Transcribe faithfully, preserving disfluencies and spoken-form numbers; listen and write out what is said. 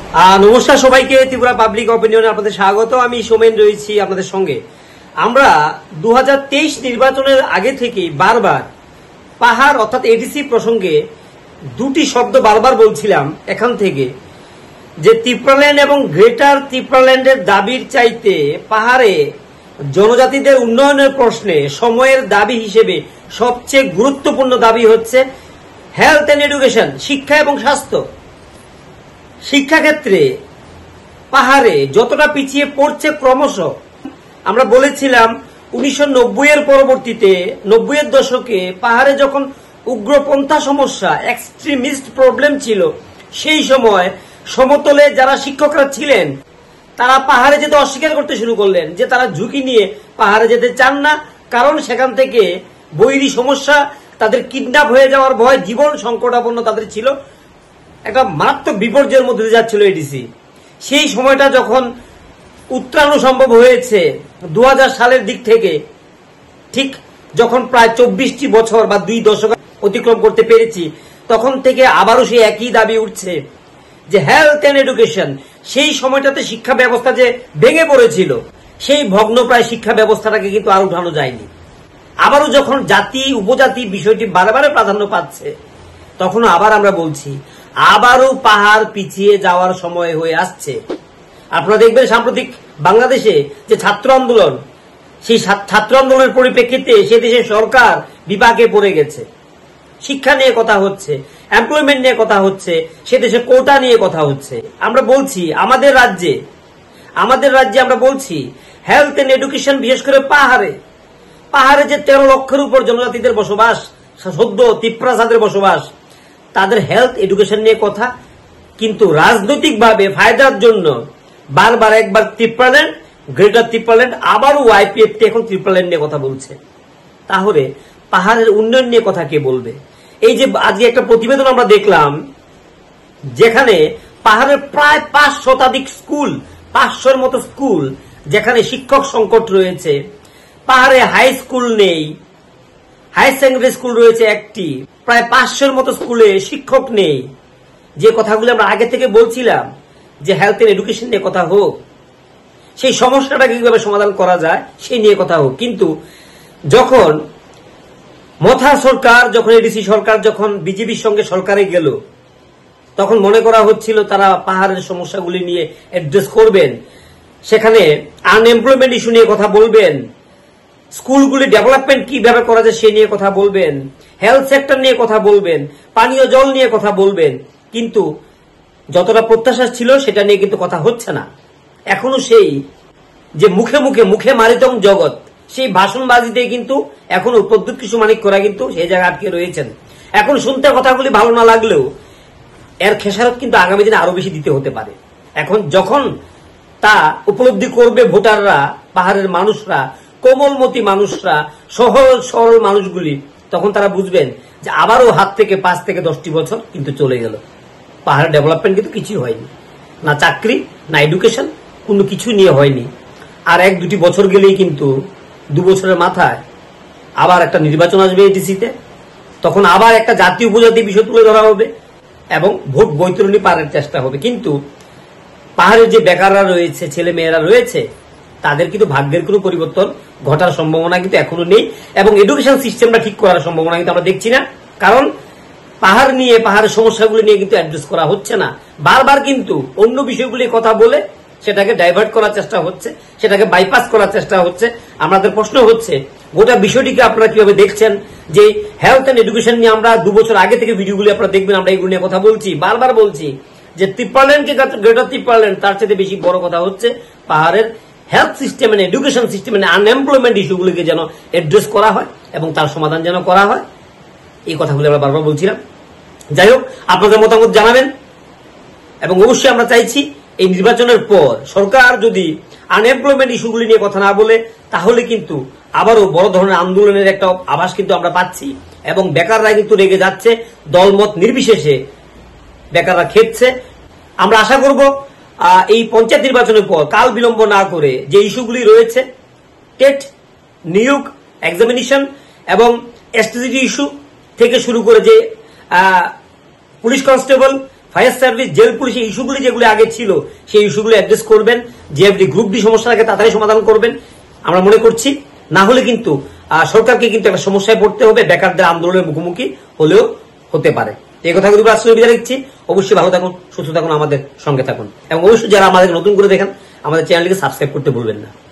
নমস্কার সবাইকে, ত্রিপুরা পাবলিক অপিনিয়নে আপনাদের স্বাগত। আমি সোমেন রয়েছি আপনাদের সঙ্গে। আমরা দু হাজার তেইশ নির্বাচনের আগে থেকে বারবার পাহাড় অর্থাৎ এডিসি প্রসঙ্গে দুটি শব্দ বারবার বলছিলাম এখান থেকে, যে ত্রিপুরাল্যান্ড এবং গ্রেটার ত্রিপুরাল্যান্ডের দাবির চাইতে পাহাড়ে জনজাতিদের উন্নয়নের প্রশ্নে সময়ের দাবি হিসেবে সবচেয়ে গুরুত্বপূর্ণ দাবি হচ্ছে হেলথ এন্ড এডুকেশন, শিক্ষা এবং স্বাস্থ্য। শিক্ষাক্ষেত্রে পাহাড়ে যতটা পিছিয়ে পড়ছে ক্রমশ, আমরা বলেছিলাম উনিশশো নব্বই এর পরবর্তীতে নব্বই এর দশকে পাহাড়ে যখন উগ্রপন্থা সমস্যা, এক্সট্রিমিস্ট প্রবলেম ছিল, সেই সময় সমতলে যারা শিক্ষকরা ছিলেন তারা পাহাড়ে যেতে অস্বীকার করতে শুরু করলেন, যে তারা ঝুঁকি নিয়ে পাহাড়ে যেতে চান না, কারণ সেখান থেকে বৈরী সমস্যা, তাদের কিডন্যাপ হয়ে যাওয়ার ভয়, জীবন সংকটাপন্ন তাদের ছিল, একটা মারাত্মক বিপর্যয়ের মধ্যে দিয়ে যাচ্ছিল এডিসি। সেই সময়টা যখন উত্তরানো সম্ভব হয়েছে দু হাজার সালের দিক থেকে, ঠিক যখন প্রায় চব্বিশটি বছর বা দুই দশক অতিক্রম করতে পেরেছি, তখন থেকে আবারও সেই একই দাবি উঠছে যে হেলথ এন্ড এডুকেশন। সেই সময়টাতে শিক্ষা ব্যবস্থা যে ভেঙে পড়েছিল, সেই ভগ্নপ্রায় শিক্ষা ব্যবস্থাটাকে কিন্তু আর উঠানো যায়নি। আবারও যখন জাতি উপজাতি বিষয়টি বারে প্রাধান্য পাচ্ছে, তখন আবার আমরা বলছি আবারও পাহাড় পিছিয়ে যাওয়ার সময় হয়ে আসছে। আপনারা দেখবেন সাম্প্রতিক বাংলাদেশে যে ছাত্র আন্দোলন, সেই ছাত্র আন্দোলনের পরিপ্রেক্ষিতে সে দেশের সরকার বিপাকে পড়ে গেছে। শিক্ষা নিয়ে কথা হচ্ছে, এমপ্লয়মেন্ট নিয়ে কথা হচ্ছে, সে দেশে কোটা নিয়ে কথা হচ্ছে। আমরা বলছি আমাদের রাজ্যে আমাদের রাজ্যে আমরা বলছি হেলথ এন্ড এডুকেশন, বিশেষ করে পাহাড়ে পাহাড়ে যে তেরো লক্ষের উপর জনজাতিদের বসবাস, সদ্য তিপ্রাসাদের বসবাস, তাদের হেলথ এডুকেশন নিয়ে কথা। কিন্তু রাজনৈতিকভাবে ফায়দার জন্য বারবার একবার ত্রিপুরাল্যান্ড, গ্রেটার ত্রিপুরাল্যান্ড, আবারও ওয়াইপিএফটি এখন ত্রিপুরাল্যান্ড নিয়ে কথা বলছে। তাহলে পাহাড়ের উন্নয়ন নিয়ে কথা কে বলবে? এই যে আজকে একটা প্রতিবেদন আমরা দেখলাম, যেখানে পাহাড়ের প্রায় পাঁচ শতাধিক স্কুল, পাঁচশোর মতো স্কুল, যেখানে শিক্ষক সংকট রয়েছে। পাহাড়ে হাই স্কুল নেই, হাই সেকেন্ডারি স্কুল রয়েছে একটি, প্রায় পাঁচশোর মতো স্কুলে শিক্ষক নেই। যে কথাগুলো আমরা আগে থেকে বলছিলাম যে হেলথ এন্ড এডুকেশন নিয়ে কথা হোক, সেই সমস্যাটা কিভাবে সমাধান করা যায় সেই নিয়ে কথা হোক। কিন্তু যখন মথা সরকার, যখন এডিসি সরকার যখন বিজেপির সঙ্গে সরকারে গেল, তখন মনে করা হচ্ছিল তারা পাহাড়ের সমস্যাগুলি নিয়ে অ্যাড্রেস করবেন, সেখানে আনএমপ্লয়মেন্ট ইস্যু নিয়ে কথা বলবেন, স্কুলগুলি ডেভেলপমেন্ট কিভাবে করা যায় সে নিয়ে কথা বলবেন, হেলথ সেক্টর নিয়ে কথা বলবেন, পানীয় জল নিয়ে কথা বলবেন। কিন্তু যতটা প্রত্যাশা ছিল সেটা নিয়ে কিন্তু কথা হচ্ছে না। এখনো সেই যে মুখে মুখে মুখে মারিতং জগৎ, সেই ভাষণবাজিতে কিন্তু এখনো প্রদ্যুৎ কিশোর মানিক করা কিন্তু সেই জায়গায় আটকে রয়েছেন। এখন শুনতে কথাগুলি ভালো না লাগলেও এর খেসারত কিন্তু আগামী দিনে আরো বেশি দিতে হতে পারে। এখন যখন তা উপলব্ধি করবে ভোটাররা, পাহাড়ের মানুষরা, কোমলমতি মানুষরা, সহজ সরল মানুষগুলি, তখন তারা বুঝবেন যে আবারও হাত থেকে পাঁচ থেকে দশটি বছর কিন্তু চলে গেল, পাহাড়ের ডেভেলপমেন্ট কিন্তু কিছুই হয়নি, না চাকরি না এডুকেশন, কোনো কিছু নিয়ে হয়নি। আর এক দুটি বছর গেলেই কিন্তু দু বছরের মাথায় আবার একটা নির্বাচন আসবে এডিসিতে, তখন আবার একটা জাতীয় উপজাতি বিষয় তুলে ধরা হবে এবং ভোট বৈতরণী পারের চেষ্টা হবে। কিন্তু পাহাড়ের যে বেকাররা রয়েছে, ছেলে মেয়েরা রয়েছে, তাদের কিন্তু ভাগ্যের কোনো পরিবর্তন ঘটার সম্ভাবনা কিন্তু এখনো নেই, এবং এডুকেশন সিস্টেমটা ঠিক করার সম্ভাবনা কিন্তু আমরা দেখছি না। কারণ পাহাড় নিয়ে, পাহাড়ের সমস্যাগুলি নিয়ে কিন্তু অ্যাড্রেস করা হচ্ছে না। বারবার কিন্তু অন্য বিষয়গুলি কথা বলে সেটাকে ডাইভার্ট করার চেষ্টা হচ্ছে, সেটাকে বাইপাস করার চেষ্টা হচ্ছে। আমাদের প্রশ্ন হচ্ছে গোটা বিষয়টিকে আপনারা কিভাবে দেখছেন? যে হেলথ এন্ড এডুকেশন নিয়ে আমরা দু বছর আগে থেকে ভিডিওগুলি আপনারা দেখবেন, আমরা এইগুলো নিয়ে কথা বলছি, বারবার বলছি যে ত্রিপুরাল্যান্ডকে গ্রেটার ত্রিপুরাল্যান্ড, তার চেয়ে বেশি বড় কথা হচ্ছে পাহাড়ের health system and education system and unemployment ইস্যুগুলিকে যেন অ্যাড্রেস করা হয় এবং তার সমাধান যেন করা হয়। এই কথাগুলি আমরা বারবার বলছিলাম। যাই হোক, আপনাদের মতামত জানাবেন, এবং অবশ্যই আমরা চাইছি এই নির্বাচনের পর সরকার যদি আনএমপ্লয়মেন্ট ইস্যুগুলি নিয়ে কথা না বলে, তাহলে কিন্তু আবারও বড় ধরনের আন্দোলনের একটা আভাস কিন্তু আমরা পাচ্ছি, এবং বেকাররা কিন্তু রেগে যাচ্ছে, দলমত নির্বিশেষে বেকাররা খেপছে। আমরা আশা করব এই পঞ্চায়েত নির্বাচনের পর কাল বিলম্ব না করে যে ইস্যুগুলি রয়েছে, টেট, নিয়োগ, এক্সামিনেশন এবং এসটিজিটি ইস্যু থেকে শুরু করে যে police constable, fire service, jail police এই ইস্যুগুলি যেগুলো আগে ছিল সেই ইস্যুগুলো অ্যাড্রেস করবেন। জেএফডি গ্রুপ ডি সমস্যা থাকে তাড়াতাড়ি সমাধান করবেন আমরা মনে করছি। না হলে কিন্তু সরকারকে কিন্তু একটা সমস্যায় পড়তে হবে, বেকারদের আন্দোলনের মুখোমুখি হলেও হতে পারে। এই কথাগুলো আসলে বিদায় লিখছি। অবশ্যই ভালো থাকুন, সুস্থ থাকুন, আমাদের সঙ্গে থাকুন এবং অবশ্যই যারা আমাদের নতুন করে দেখেন আমাদের চ্যানেলটিকে সাবস্ক্রাইব করতে ভুলবেন না।